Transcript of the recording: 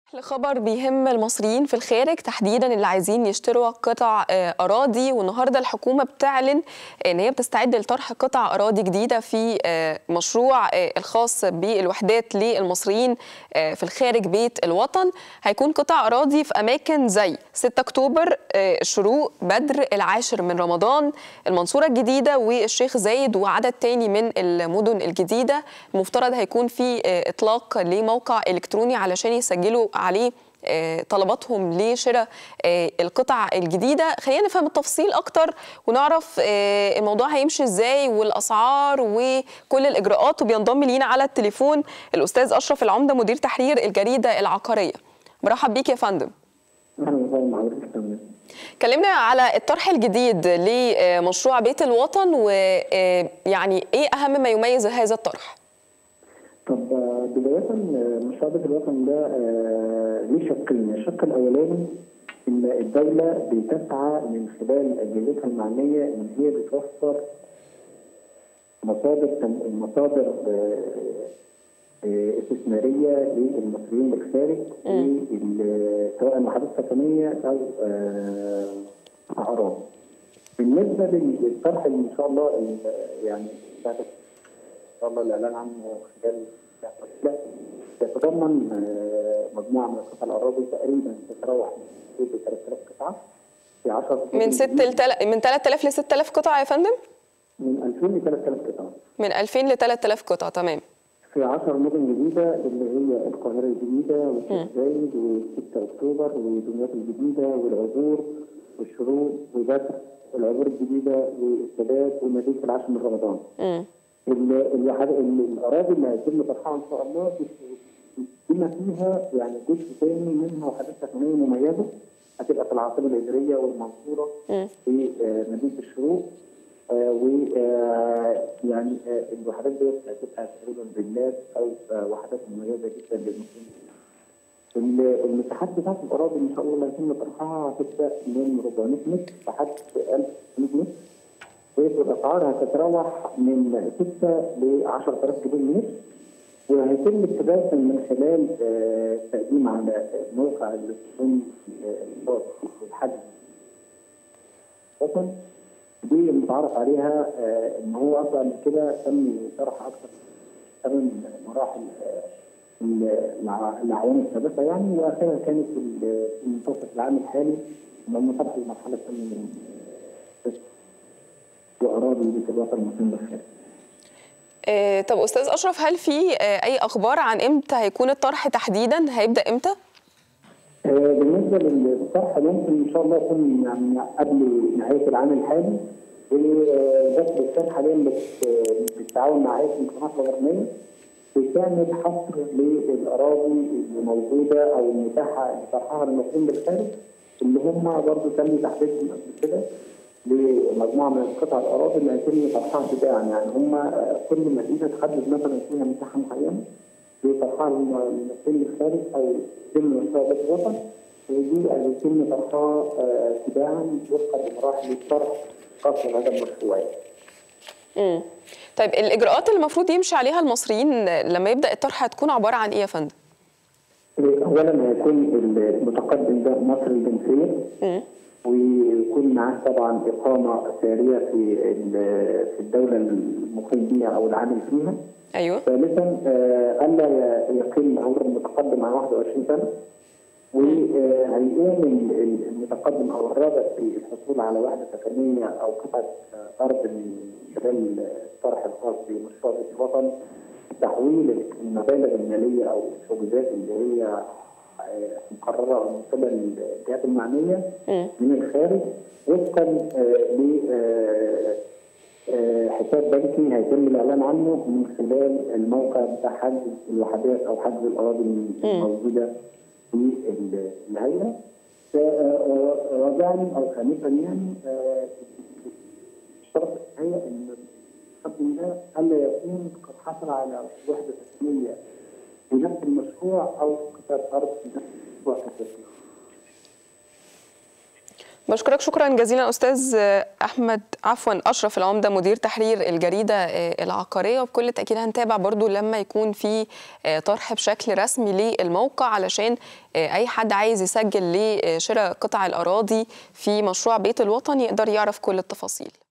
خبر بيهم المصريين في الخارج تحديدا اللي عايزين يشتروا قطع أراضي، والنهارده الحكومة بتعلن ان هي بتستعد لطرح قطع أراضي جديدة في مشروع الخاص بالوحدات للمصريين في الخارج بيت الوطن. هيكون قطع أراضي في أماكن زي 6 أكتوبر، الشروق، بدر، العاشر من رمضان، المنصورة الجديدة والشيخ زايد وعدد تاني من المدن الجديدة. المفترض هيكون في إطلاق لموقع إلكتروني علشان يسجلوا عليه طلباتهم لشراء القطع الجديدة. خلينا نفهم التفصيل أكتر ونعرف الموضوع هيمشي إزاي والأسعار وكل الإجراءات. وبينضم لينا على التليفون الأستاذ أشرف العمدة مدير تحرير الجريدة العقارية. مرحب بيك يا فندم. كلمنا على الطرح الجديد لمشروع بيت الوطن، ويعني إيه أهم ما يميز هذا الطرح؟ طب بداية مشروع بيت الوطن ده ليه شقين، الشق الأولاني إن الدولة بتسعى من خلال أجهزتها المعنية إن هي بتوفر مصادر استثمارية للمصريين بالخارج، سواء وحدات سكنية أو أراضي. بالنسبة للطرح إن شاء الله يعني بعد إن شاء الله الإعلان عنه خلال يتضمن مجموعة من قطع الأراضي تقريبا تتراوح من 3000 قطعة في 10 من 3000 ل 6000 قطعة يا فندم؟ من 2000 ل 3000 قطعة. من 2000 ل 3000 قطعة، تمام. في 10 مدن جديدة اللي هي القاهرة الجديدة والشيخ زايد و6 أكتوبر ودمياط الجديدة والعبور والشروق وبدر والعبور الجديدة والسادات ومدينة العاشر من رمضان. الأراضي اللي هيتم طرحها إن شاء الله بما فيها يعني جزء ثاني منها وحدات سكنية مميزة هتبقى في العاصمة الإدارية والمنصورة في مدينة الشروق، ويعني الوحدات دي هتبقى تقريبا فيلات أو وحدات مميزة جدا للمسلمين. المساحات بتاعت الأراضي إن شاء الله اللي هيتم طرحها هتبدأ من 400 متر لحد 1600 متر، والأسعار هتتراوح من 6 ل 10000 جنيه متر، وهيتم اتباعا من خلال تقديم على موقع الإلكتروني الحجز وطن. دي المتعارف عليها ان هو اصلا من كده تم طرح اكثر من مراحل الاعوام السابقه يعني، واخرها كانت في منتصف العام الحالي لما طرح المرحله الثانيه من واراضي بيت الوطن المصريين بالخارج. طب استاذ اشرف، هل في اي اخبار عن امتى هيكون الطرح تحديدا؟ هيبدا امتى؟ بالنسبه للطرح ممكن ان شاء الله يكون يعني قبل نهايه العام الحالي، بس بالتالي حاليا بالتعاون مع هيئه المجتمعات الغربيه بتعمل حصر للاراضي اللي موجوده او المتاحه لطرحها للمصريين بالخارج، اللي هم برضه تم تحديدهم قبل كده لمجموعه من قطع الاراضي اللي هيتم طرحها تباعا. يعني هم كل مدينه تحدد مثلا فيها مساحه معينه لطرحها للمصريين بالخارج او يتم مشروع بيت الوطن، ودي هيتم طرحها تباعا وفقا لمراحل الطرح خاصة بهذا المشروع. طيب الاجراءات اللي المفروض يمشي عليها المصريين لما يبدا الطرح هتكون عباره عن ايه يا فندم؟ اولا هيكون المتقدم ده مصري الجنسيه، ويكون معاه طبعا اقامه ساريه في الدوله المقيم بها او العامل فيها. ايوه. ثالثا الا يقل عمر المتقدم عن 21 سنه، وهيقوم المتقدم او الراغب في الحصول على وحده سكنيه او قطعه ارض من خلال الطرح الخاص بمشروع بيت الوطن تحويل المبالغ الماليه او الحجوزات اللي هي مقرره من قبل الجهات المعنيه من الخارج وفقا حساب بنكي هيتم الاعلان عنه من خلال الموقع بتاع حجز الوحدات او حجز الاراضي الموجوده في الهيئه. رابعا او خامسا يعني شرط الهيئه ان المقدم ده الا يكون قد حصل على وحده سكنيه في نفس المشروع او قطعه ارض في نفس المشروع كثيرا. بشكرك شكرا جزيلا أستاذ أشرف العمدة مدير تحرير الجريدة العقارية. وبكل تأكيد هنتابع برضو لما يكون في طرح بشكل رسمي للموقع، علشان أي حد عايز يسجل لشراء قطع الأراضي في مشروع بيت الوطن يقدر يعرف كل التفاصيل.